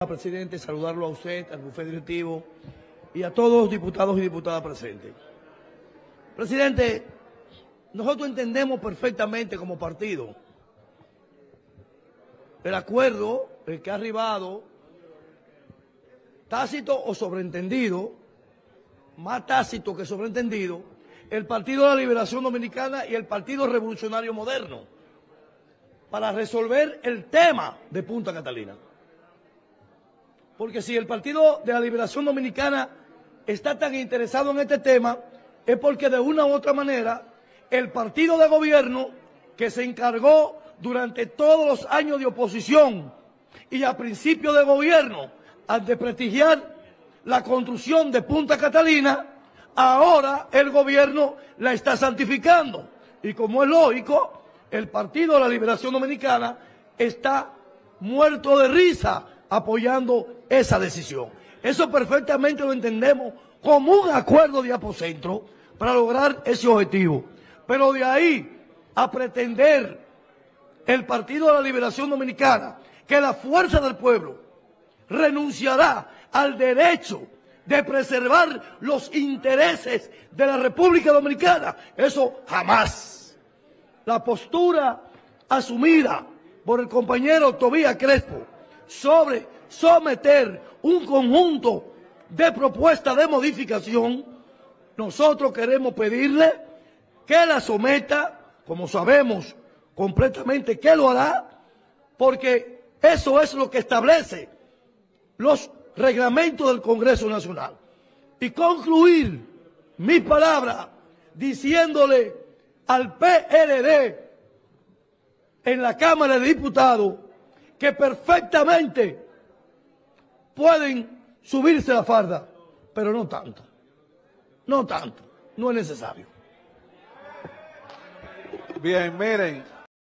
Presidente, saludarlo a usted, al bufete directivo y a todos los diputados y diputadas presentes. Presidente, nosotros entendemos perfectamente como partido el acuerdo que ha arribado, tácito o sobreentendido, más tácito que sobreentendido, el Partido de la Liberación Dominicana y el Partido Revolucionario Moderno para resolver el tema de Punta Catalina. Porque si el Partido de la Liberación Dominicana está tan interesado en este tema, es porque de una u otra manera el partido de gobierno que se encargó durante todos los años de oposición y a principio de gobierno al desprestigiar la construcción de Punta Catalina, ahora el gobierno la está santificando. Y como es lógico, el Partido de la Liberación Dominicana está muerto de risa apoyando esa decisión. Eso perfectamente lo entendemos como un acuerdo de apocentro para lograr ese objetivo. Pero de ahí a pretender el Partido de la Liberación Dominicana que la fuerza del pueblo renunciará al derecho de preservar los intereses de la República Dominicana, eso jamás. La postura asumida por el compañero Tobías Crespo sobre someter un conjunto de propuestas de modificación, nosotros queremos pedirle que la someta, como sabemos completamente que lo hará, porque eso es lo que establece los reglamentos del Congreso Nacional. Y concluir mi palabra diciéndole al PLD en la Cámara de Diputados que perfectamente pueden subirse la farda, pero no tanto, no es necesario. Bien, miren.